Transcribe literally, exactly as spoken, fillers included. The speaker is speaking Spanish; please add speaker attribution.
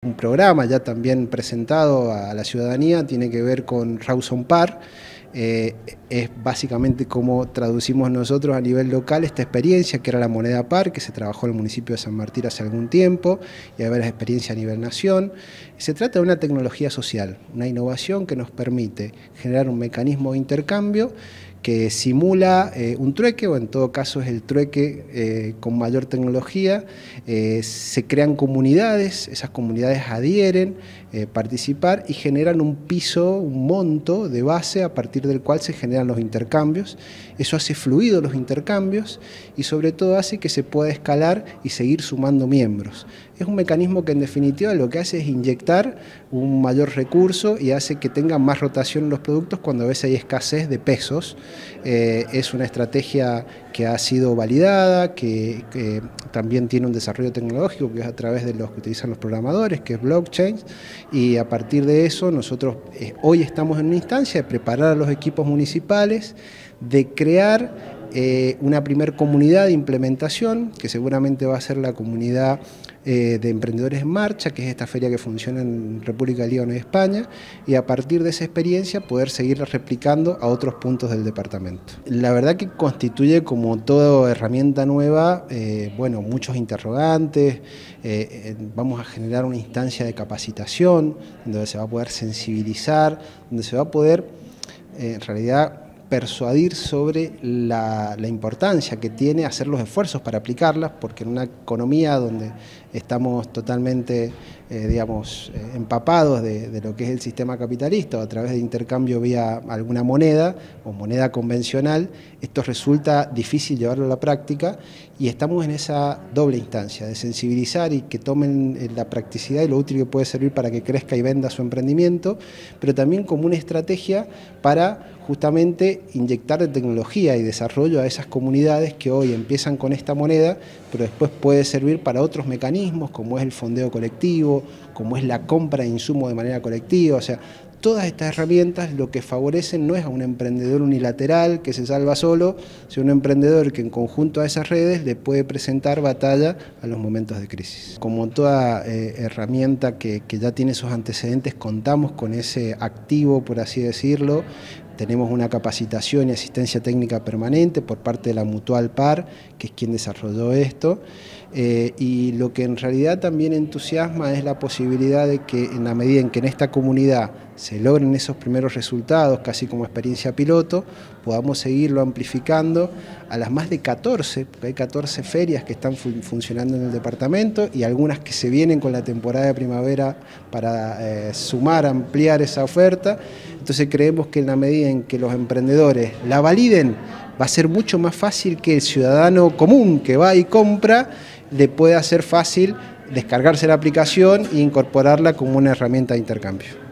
Speaker 1: un programa ya también presentado a la ciudadanía, tiene que ver con Rawson Par. Eh, es básicamente como traducimos nosotros a nivel local esta experiencia que era la moneda par, que se trabajó en el municipio de San Martín hace algún tiempo, y hay varias experiencias a nivel nación. Se trata de una tecnología social, una innovación que nos permite generar un mecanismo de intercambio que simula eh, un trueque, o en todo caso es el trueque eh, con mayor tecnología. Eh, se crean comunidades, esas comunidades adhieren, eh, participar y generan un piso, un monto de base a partir del cual se generan los intercambios. Eso hace fluido los intercambios y sobre todo hace que se pueda escalar y seguir sumando miembros. Es un mecanismo que en definitiva lo que hace es inyectar un mayor recurso y hace que tengan más rotación en los productos cuando a veces hay escasez de pesos. Eh, es una estrategia que ha sido validada, que, que también tiene un desarrollo tecnológico que es a través de los que utilizan los programadores, que es blockchain, y a partir de eso nosotros eh, hoy estamos en una instancia de preparar a los equipos municipales, de crear Eh, una primer comunidad de implementación, que seguramente va a ser la comunidad eh, de Emprendedores en Marcha, que es esta feria que funciona en República del Líbano y España, y a partir de esa experiencia poder seguirla replicando a otros puntos del departamento. La verdad que constituye, como toda herramienta nueva, eh, bueno, muchos interrogantes. Eh, vamos a generar una instancia de capacitación, donde se va a poder sensibilizar, donde se va a poder, eh, en realidad, persuadir sobre la, la importancia que tiene hacer los esfuerzos para aplicarlas, porque en una economía donde estamos totalmente, eh, digamos, eh, empapados de, de lo que es el sistema capitalista o a través de intercambio vía alguna moneda o moneda convencional, esto resulta difícil llevarlo a la práctica y estamos en esa doble instancia de sensibilizar y que tomen la practicidad y lo útil que puede servir para que crezca y venda su emprendimiento, pero también como una estrategia para justamente inyectar de tecnología y desarrollo a esas comunidades que hoy empiezan con esta moneda, pero después puede servir para otros mecanismos como es el fondeo colectivo, como es la compra de insumos de manera colectiva. O sea, todas estas herramientas lo que favorecen no es a un emprendedor unilateral que se salva solo, sino un emprendedor que en conjunto a esas redes le puede presentar batalla a los momentos de crisis. Como toda eh, herramienta que, que ya tiene sus antecedentes, contamos con ese activo, por así decirlo. Tenemos una capacitación y asistencia técnica permanente por parte de la Mutual Par, que es quien desarrolló esto. Eh, y lo que en realidad también entusiasma es la posibilidad de que en la medida en que en esta comunidad se logren esos primeros resultados, casi como experiencia piloto, podamos seguirlo amplificando a las más de catorce, porque hay catorce ferias que están fun funcionando en el departamento y algunas que se vienen con la temporada de primavera para eh, sumar, ampliar esa oferta. Entonces creemos que en la medida en que los emprendedores la validen, va a ser mucho más fácil que el ciudadano común que va y compra le pueda ser fácil descargarse la aplicación e incorporarla como una herramienta de intercambio.